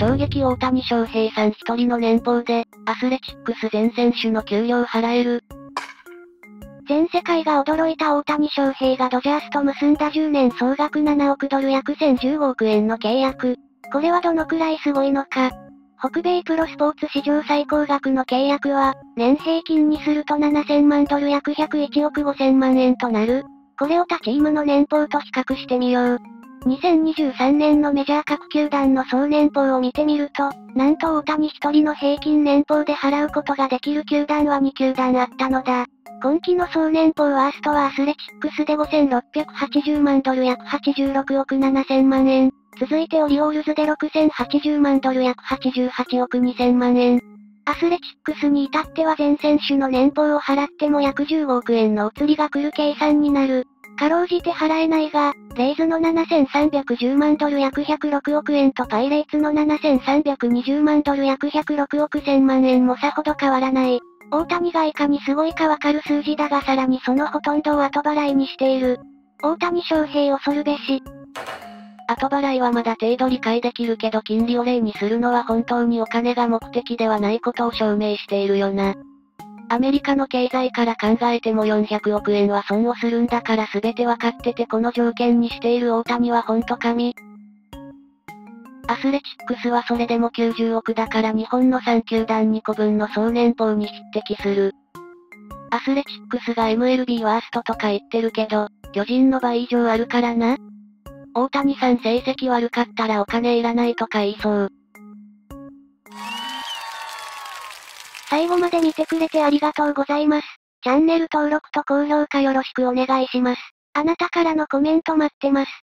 衝撃大谷翔平さん一人の年俸で、アスレチックス全選手の給料払える。 全世界が驚いた大谷翔平がドジャースと結んだ10年総額7億ドル約1015億円の契約。これはどのくらいすごいのか。北米プロスポーツ史上最高額の契約は、年平均にすると7000万ドル約101億5000万円となる。これを他チームの年俸と比較してみよう。2023年のメジャー各球団の総年俸を見てみると、なんと大谷一人の平均年俸で払うことができる球団は2球団あったのだ。今季の総年俸ワーストはアスレチックスで5680万ドル約86億7000万円。続いてオリオールズで6080万ドル約88億2000万円。アスレチックスに至っては全選手の年俸を払っても約15億円のお釣りが来る計算になる。かろうじて払えないが、レイズの7310万ドル約106億円とパイレーツの7320万ドル約106億1000万円もさほど変わらない。大谷がいかにすごいかわかる数字だがさらにそのほとんどを後払いにしている。大谷翔平恐るべし。 後払いはまだ程度理解できるけど金利を例にするのは本当にお金が目的ではないことを証明しているよな。アメリカの経済から考えても400億円は損をするんだから全てわかっててこの条件にしている大谷はほんと神。アスレチックスはそれでも90億だから日本の3球団2個分の総年俸に匹敵する。アスレチックスが MLB ワーストとか言ってるけど、巨人の倍以上あるからな。大谷さん成績悪かったらお金いらないとか言いそう。 最後まで見てくれてありがとうございます。チャンネル登録と高評価よろしくお願いします。あなたからのコメント待ってます。